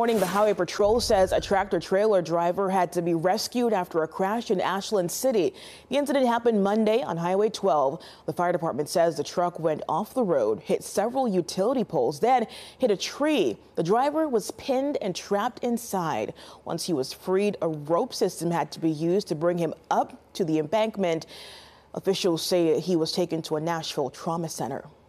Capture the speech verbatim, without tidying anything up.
morning, the Highway Patrol says a tractor-trailer driver had to be rescued after a crash in Ashland City. The incident happened Monday on Highway twelve. The fire department says the truck went off the road, hit several utility poles, then hit a tree. The driver was pinned and trapped inside. Once he was freed, a rope system had to be used to bring him up to the embankment. Officials say he was taken to a Nashville trauma center.